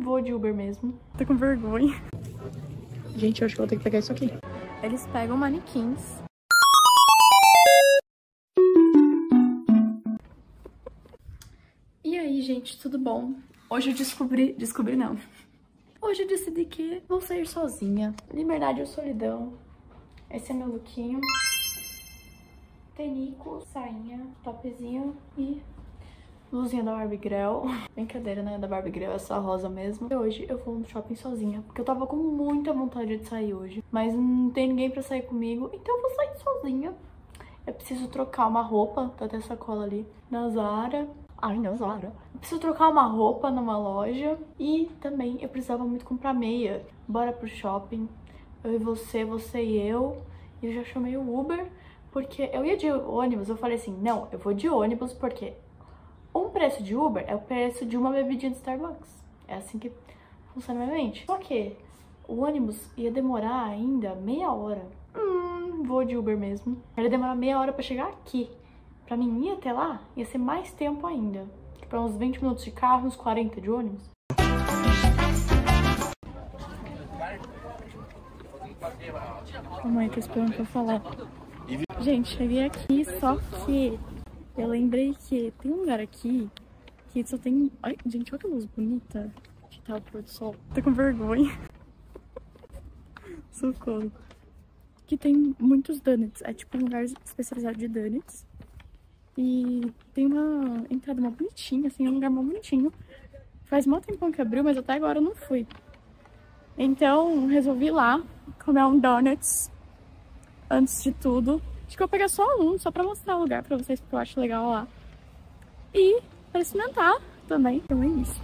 vou de Uber mesmo. Tô com vergonha. Gente, eu acho que eu vou ter que pegar isso aqui. Eles pegam manequins. E aí, gente, tudo bom? Hoje eu descobri não. Hoje eu decidi que vou sair sozinha. Liberdade ou solidão. Esse é meu lookinho. Tenico, sainha, topzinho e blusinha da Barbie Girl. Brincadeira, né? Da Barbie Girl é só rosa mesmo. E hoje eu vou no shopping sozinha, porque eu tava com muita vontade de sair hoje. Mas não tem ninguém pra sair comigo, então eu vou sair sozinha. Eu preciso trocar uma roupa, tá até sacola ali, na Zara. Ai, não, Zara. Eu preciso trocar uma roupa numa loja. E também eu precisava muito comprar meia. Bora pro shopping. Eu e você e eu. E eu já chamei o Uber, porque eu ia de ônibus. Eu falei assim, não, eu vou de ônibus, porque um preço de Uber é o preço de uma bebidinha de Starbucks. É assim que funciona na minha mente. Só que o ônibus ia demorar ainda meia hora. Vou de Uber mesmo. Ele ia demorar meia hora pra chegar aqui. Pra mim ir até lá, ia ser mais tempo ainda. Tipo, uns 20 minutos de carro, uns 40 de ônibus. Mamãe tá esperando pra eu falar. Gente, cheguei aqui, só que eu lembrei que tem um lugar aqui que só tem... Ai, gente, olha que luz bonita que tá o pôr do sol. Tô com vergonha. Socorro. Que tem muitos donuts. É tipo um lugar especializado de donuts. E tem uma entrada mó bonitinha, assim, é um lugar mó bonitinho. Faz mó tempão que abriu, mas até agora eu não fui. Então, resolvi ir lá comer um donuts antes de tudo. Acho que eu vou pegar só um, só pra mostrar o lugar pra vocês, porque eu acho legal lá. E pra experimentar também. Então é isso.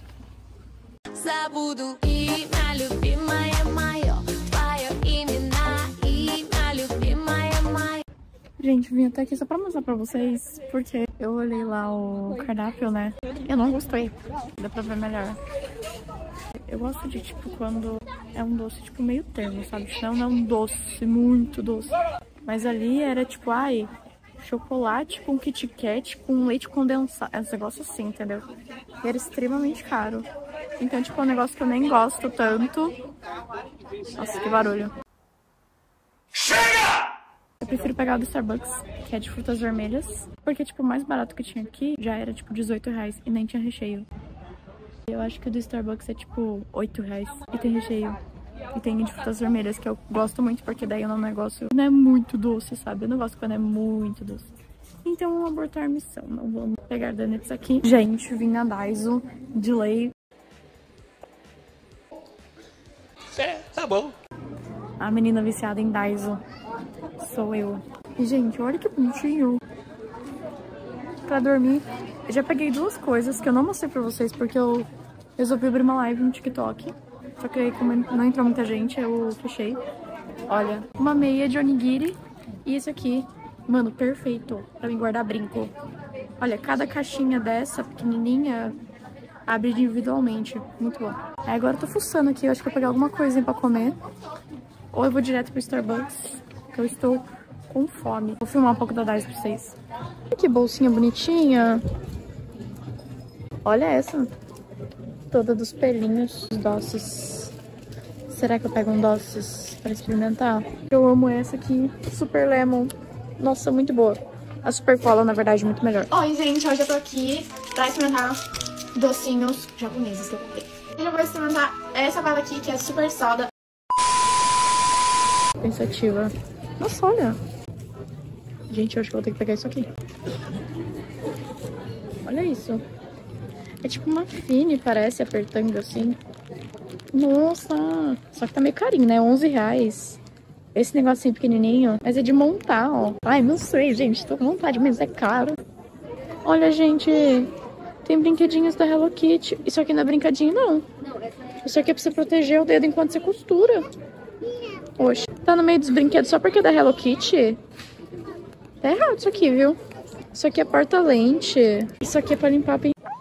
Gente, vim até aqui só pra mostrar pra vocês, porque eu olhei lá o cardápio, né? Eu não gostei. Dá pra ver melhor. Eu gosto de, tipo, quando é um doce, tipo, meio termo, sabe? Não é um doce, muito doce. Mas ali era, tipo, ai, chocolate com Kit Kat com leite condensado. É um negócio assim, entendeu? E era extremamente caro. Então, tipo, é um negócio que eu nem gosto tanto. Nossa, que barulho. Eu prefiro pegar o do Starbucks, que é de frutas vermelhas. Porque, tipo, o mais barato que tinha aqui já era, tipo, R$18 e nem tinha recheio. Eu acho que o do Starbucks é, tipo, R$8 e tem recheio. E tem de frutas vermelhas, que eu gosto muito, porque daí é um negócio não é muito doce, sabe? Eu não gosto quando é muito doce. Então, vamos abortar a missão. Não vamos pegar donuts aqui. Gente, vim na Daiso, de lei. É, tá bom. A menina viciada em Daiso sou eu. E, gente, olha que bonitinho. Pra dormir, eu já peguei duas coisas que eu não mostrei pra vocês, porque eu resolvi abrir uma live no TikTok. Só que aí, como não entrou muita gente, eu fechei. Olha, uma meia de onigiri e esse aqui, mano, perfeito pra mim guardar brinco. Olha, cada caixinha dessa, pequenininha, abre individualmente. Muito bom. Aí agora eu tô fuçando aqui, eu acho que eu vou pegar alguma coisinha pra comer. Ou eu vou direto pro Starbucks, que eu estou com fome. Vou filmar um pouco da Daiso pra vocês. Que bolsinha bonitinha. Olha essa. Toda dos pelinhos, os doces. Será que eu pego um doces pra experimentar? Eu amo essa aqui, Super Lemon. Nossa, muito boa. A Super Cola, na verdade, muito melhor. Oi, gente, hoje eu tô aqui pra experimentar docinhos japoneses que eu comprei. Eu já vou experimentar essa bala aqui, que é super soda. Pensativa. Nossa, olha. Gente, eu acho que eu vou ter que pegar isso aqui. Olha isso. É tipo uma Fine, parece, apertando assim. Nossa! Só que tá meio carinho, né? R$11. Esse negocinho pequenininho. Mas é de montar, ó. Ai, não sei, gente. Tô com vontade, mas é caro. Olha, gente. Tem brinquedinhos da Hello Kitty. Isso aqui não é brinquedinho, não. Isso aqui é pra você proteger o dedo enquanto você costura. Oxe. Tá no meio dos brinquedos só porque é da Hello Kitty? Tá errado isso aqui, viu? Isso aqui é porta-lente. Isso aqui é pra limpar a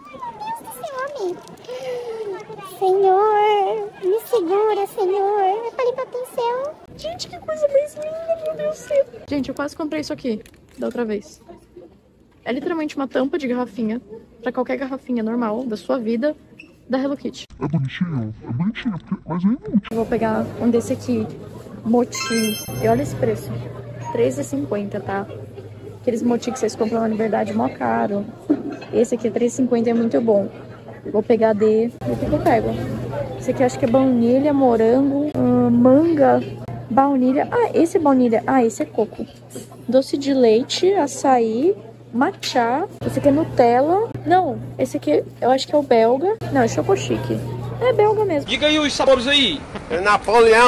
Senhor, me segura, Senhor. É pra limpar pincel. Gente, que coisa mais linda, meu Deus do céu. Gente, eu quase comprei isso aqui da outra vez. É literalmente uma tampa de garrafinha. Pra qualquer garrafinha normal da sua vida. da Hello Kitty. É bonitinho, mas é inútil. Eu vou pegar um desse aqui, Moti. E olha esse preço, R$3,50, tá? Aqueles Moti que vocês compram na Liberdade, mó caro. Esse aqui é R$3,50, é muito bom. Vou pegar D. O que eu pego? Esse aqui acho que é baunilha, morango, manga, baunilha. Ah, esse é baunilha. Ah, esse é coco. Doce de leite, açaí, matcha. Esse aqui é Nutella. Não, esse aqui eu acho que é o belga. Não, é Choco Chique. É belga mesmo. Diga aí os sabores aí. Napoleão,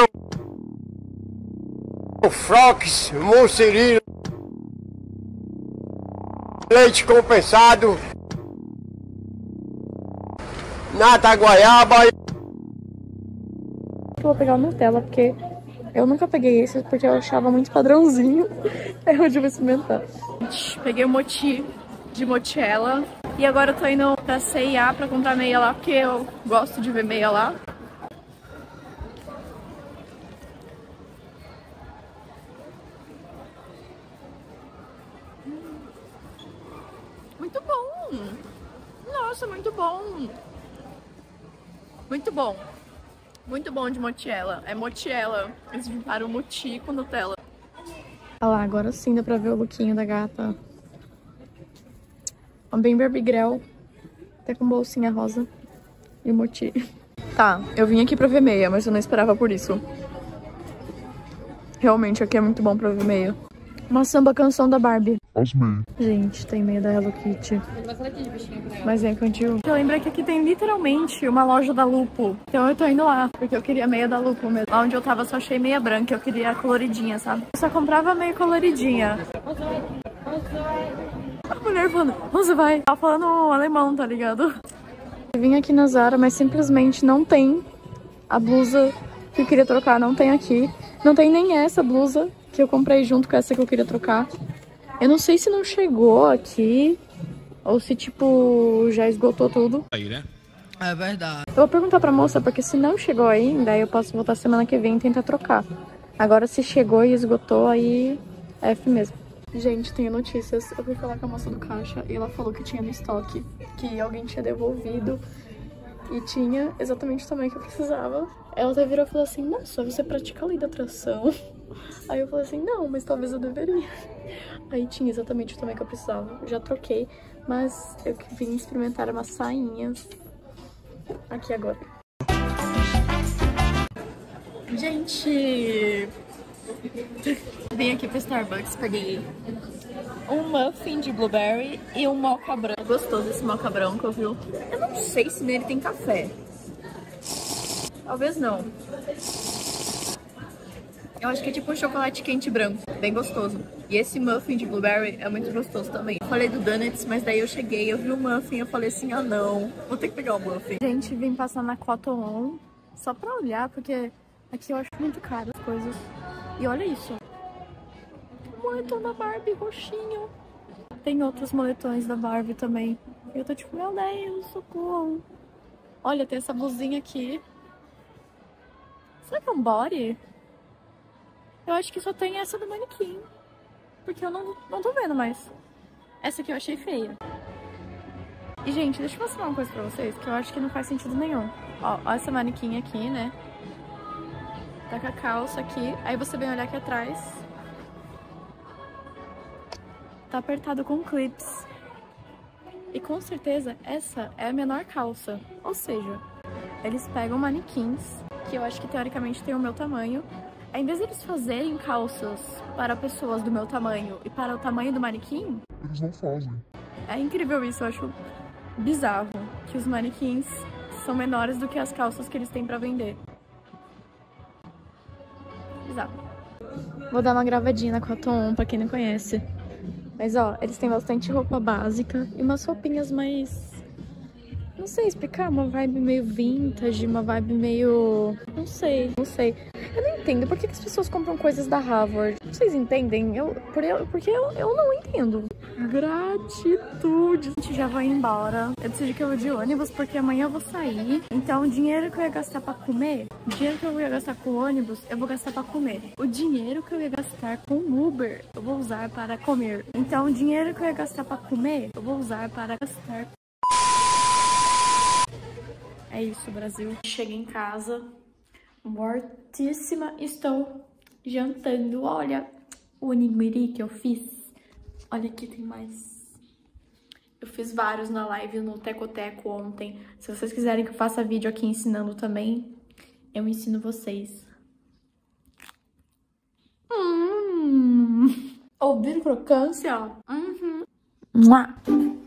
Frox, Mocerino, leite compensado, nata goiaba. Eu vou pegar o Nutella, porque eu nunca peguei esse, porque eu achava muito padrãozinho. Aí hoje eu vou experimentar. Peguei o Moti de Mochella. E agora eu tô indo pra C&A pra comprar meia lá, porque eu gosto de ver meia lá. Muito bom! Nossa, muito bom! Muito bom! Muito bom de Mochella. É Mochella. Eles juntaram Moti com Nutella. Olha lá, agora sim dá pra ver o lookinho da gata. Ó, bem Barbie Girl. Até com bolsinha rosa. E o Moti. Tá, eu vim aqui pra ver meia, mas eu não esperava por isso. Realmente, aqui é muito bom pra ver meia. Uma samba canção da Barbie. As meias. Gente, tem meia da Hello Kitty. Mas é infantil. Eu lembro que aqui tem literalmente uma loja da Lupo. Então eu tô indo lá, porque eu queria meia da Lupo mesmo. Lá onde eu tava só achei meia branca, eu queria coloridinha, sabe? Eu só comprava meia coloridinha. A mulher falando, você vai? Tava falando alemão, tá ligado? Eu vim aqui na Zara, mas simplesmente não tem a blusa que eu queria trocar. Não tem aqui. Não tem nem essa blusa que eu comprei junto com essa que eu queria trocar. Eu não sei se não chegou aqui ou se, tipo, já esgotou tudo. Aí, né? É verdade. Eu vou perguntar pra moça, porque se não chegou ainda, aí eu posso voltar semana que vem e tentar trocar. Agora, se chegou e esgotou, aí é F mesmo. Gente, tenho notícias. Eu fui falar com a moça do caixa e ela falou que tinha no estoque, que alguém tinha devolvido e tinha exatamente o tamanho que eu precisava. Ela até virou e falou assim, nossa, você pratica a lei da atração? Aí eu falei assim, não, mas talvez eu deveria. Aí tinha exatamente o tamanho que eu precisava. Eu já troquei, mas eu vim experimentar uma sainha aqui agora. Gente! Vim aqui pro Starbucks, peguei um muffin de blueberry e um mocha branco. É gostoso esse mocha branco, viu? Eu não sei se nele tem café. Talvez não. Eu acho que é tipo um chocolate quente branco, bem gostoso. E esse muffin de blueberry é muito gostoso também. Eu falei do donuts, mas daí eu cheguei, eu vi o muffin, eu falei assim, ah não, vou ter que pegar o muffin. Gente, vim passar na Cotton On só pra olhar, porque aqui eu acho muito caro as coisas. E olha isso. Moletom da Barbie roxinho. Tem outros moletões da Barbie também. Eu tô tipo, meu Deus, socorro. Olha, tem essa blusinha aqui. Será que é um body? Eu acho que só tem essa do manequim. Porque eu não tô vendo mais. Essa aqui eu achei feia. E, gente, deixa eu mostrar uma coisa pra vocês que eu acho que não faz sentido nenhum. Ó essa manequim aqui, né? Tá com a calça aqui. Aí você vem olhar aqui atrás. Tá apertado com clips. E com certeza essa é a menor calça. Ou seja, eles pegam manequins, que eu acho que teoricamente tem o meu tamanho. Em vez de eles fazerem calças para pessoas do meu tamanho e para o tamanho do manequim... Eles não fazem. É incrível isso, eu acho bizarro. Que os manequins são menores do que as calças que eles têm pra vender. Bizarro. Vou dar uma gravadinha na Cotton On pra quem não conhece. Mas ó, eles têm bastante roupa básica e umas roupinhas mais... Não sei explicar, uma vibe meio vintage, uma vibe meio... Não sei. Eu não entendo. Por que as pessoas compram coisas da Harvard? Vocês entendem? Porque eu não entendo. Gratitude. Gente, já vou embora. Eu decidi que eu vou de ônibus porque amanhã eu vou sair. Então o dinheiro que eu ia gastar pra comer, o dinheiro que eu ia gastar com o ônibus, eu vou gastar pra comer. O dinheiro que eu ia gastar com o Uber, eu vou usar para comer. Então o dinheiro que eu ia gastar pra comer, eu vou usar para gastar. É É isso, Brasil. Cheguei em casa, mortíssima. Estou jantando. Olha o onigiri que eu fiz. Olha aqui, tem mais. Eu fiz vários na live no Teco-Teco ontem. Se vocês quiserem que eu faça vídeo aqui ensinando também, eu ensino vocês. Ouvir crocância? Uhum.